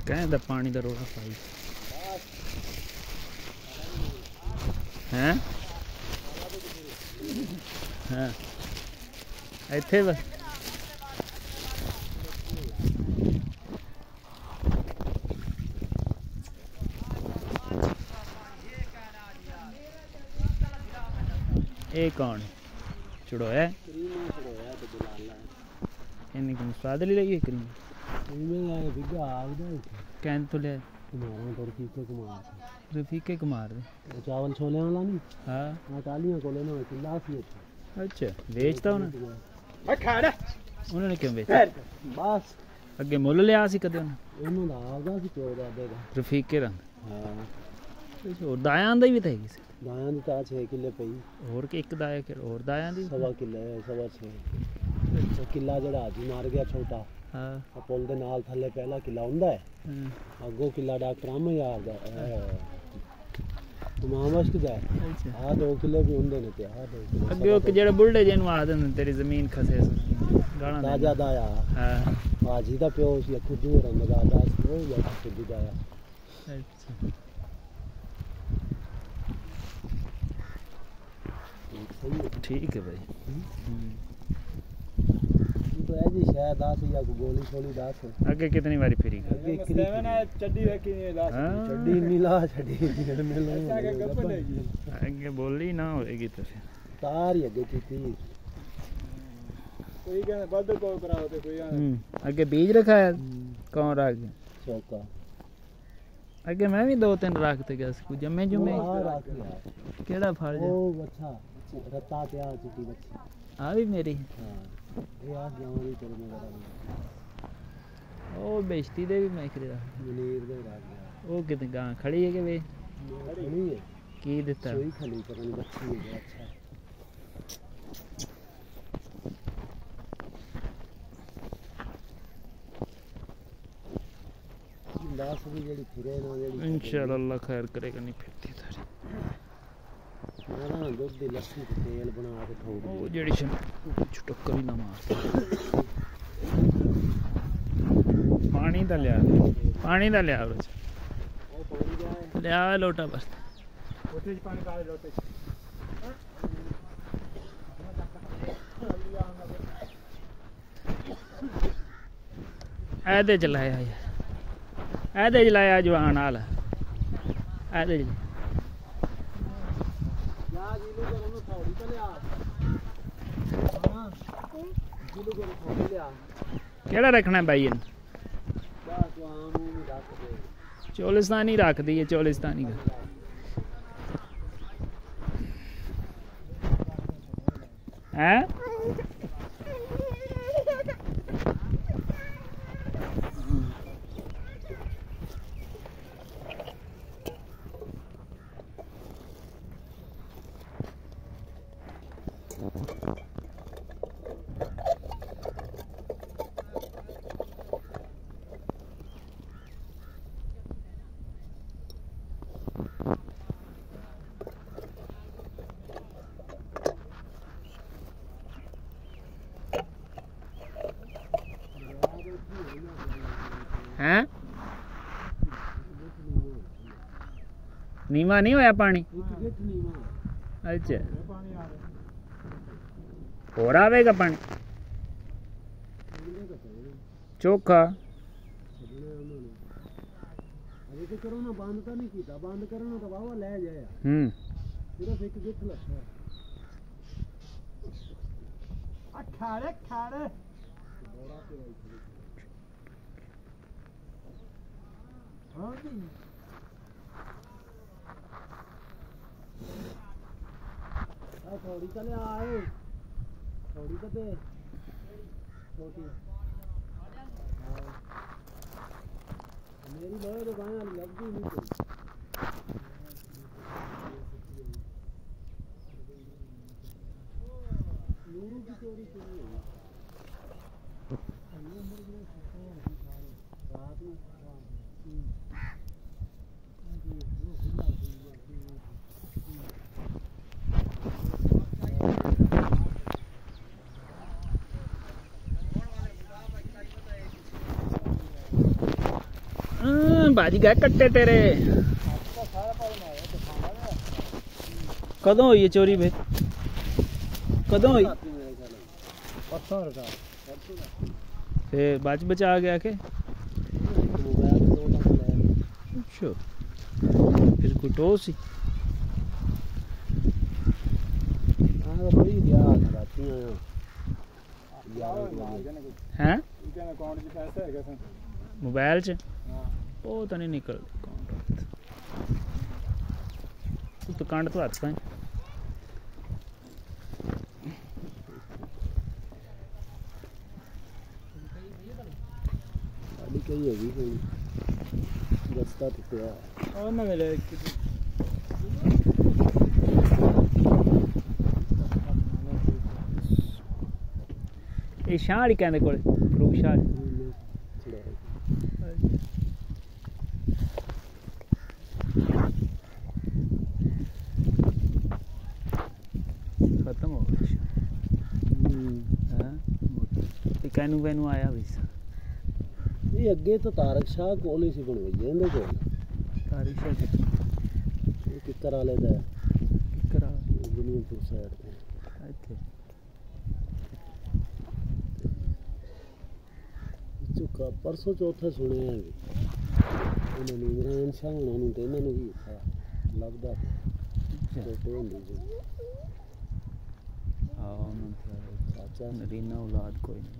कहता पानी का रोड़ा पाई हैं हाँ इत्थे बस ये कौन चुड़ो है इनकी स्वाद ली लगी करीम कहन तो ले रफीके कुमार दे चावल छोले वाला नहीं हाँ टालियां को लेना किला सी अच्छा बेचता उन्होंने क्यों बेचा बस अगे मुल लिया सी कदे उन्होंने दा आगा सी प्यो दा देगा रफीके रंग हां और दायां दा भी था किसी दायां दी ता 6 किले पई और के एक दाया के और दायां दी सवा किले सवा 6 किला जड़ा हाजी मार गया छोटा हाँ पुल दे नाल थल्ले पहला किला हुंदा है अगो किला डॉक्टर आम यार दा मामस्त दा हां 2 किले भी हुंदे ने ते हां 2 किले अगे ओ जेड़ा बुल्ढे जेनु आदन तेरी जमीन खसे गाना राजा दाया हां हाजी दा प्यो सी खुजू रंग दा दा ओ या खुजू दाया अच्छा ठीक है भाई तो ऐसी शायद 10 या गोली छोली 10 आगे कितनी बारी फिरी आगे सेवन है चड्डी रखी नहीं लास्ट चड्डी नीला चड्डी गिर में लो आगे बोली ना होएगी तो फिर तार ही आगे की थी कोई कहने बद को कराओ तो कोई आगे बीज रखा है कौन रख चौका आगे मैं भी 2-3 रखते गया कुछ जम्मे जुमे केड़ा फल ओ अच्छा रत्ता ते आ चिट्टी बच्ची आ भी मेरी हां ये आ जवानी तेरे में ओ बेचती दे भी मैं खरीदा मनीर दे रख गया ओ कितने गां खड़ी है के वे खड़ी है की देता सोई खली पता नहीं बच्ची है अच्छा दास भी जेडी फिरे ना जेडी इंशाल्लाह अल्लाह खैर करेगा नहीं फिरती थारी ना दूध दी लस्सी ते तेल बना के ठोक ओ जेडी छटक्कर ही ना मार पानी दा लिया रोज ओ पानी जाए लिया लोटा बस लोटे पानी डाल लोटे ऐदे चलाया यार ऐदे चलाया जवान हाल ऐदे केड़ा रखना है भाई चोलिस्तानी रख दी है चोलिस्तानी का है हैं नीमा नहीं होया पानी अच्छा और आवेगा पानी चोखा करो ना बंद तो नहीं किया बंद करो ना तो वावा ले जाए सिर्फ एक गिफ्ट लगा खाड़े खाड़े हाँ जी थोड़ी चले आए थोड़ी तो दे छोटी मेरी लोहे तो गाय लगती नहीं कोई नूरू की चोरी चोरी होगी रात में भाजी गए कट्टे तेरे कदों हुई है चोरी भाई कदों हुई फिर बच बचा आ गया के अच्छा फिर कोई टोस ही हैं मोबाइल च ਉਹ ਤਾਂ ਨਹੀਂ ਨਿਕਲਦੀ ਕਾਉਂਟ ਤੂੰ ਤਾਂ ਕੰਡ ਤੋਂ ਹੱਥ ਪਾਏ ਸਾਡੀ ਕਈ ਹੈਗੀ ਕੋਈ ਰਸਤਾ ਟੁੱਟਿਆ ਉਹਨਾਂ ਦੇ ਲੈ ਇਹ ਸ਼ਾਹੜੀ ਕਹਿੰਦੇ ਕੋਲ ਫਰੂਕ ਸ਼ਾਹ खत्म हो गया कैनू वैनू आया भी ये अगे तो तारक शाह कोल ही सी बनवाई है कोल तारक शाह कितने किकर वाले दा किकर दुनियापुर साइड पे ਇੱਥੇ चुका परसों चौथा सुने हैं उन्होंने इमरान शाह उन्होंने तो इन्होंने भी लगता फोटो होंदी सी चाचा नरीना औलाद कोई नहीं